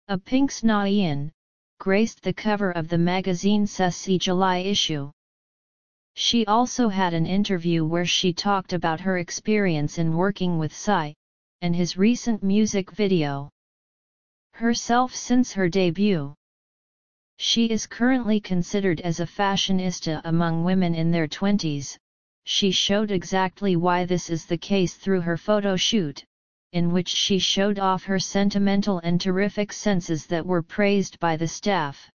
A Pink Na-Eun, graced the cover of the magazine CeCi July issue. She also had an interview where she talked about her experience in working with CeCi, and his recent music video. Herself since her debut. She is currently considered as a fashionista among women in their 20s, she showed exactly why this is the case through her photo shoot, in which she showed off her sentimental and terrific senses that were praised by the staff.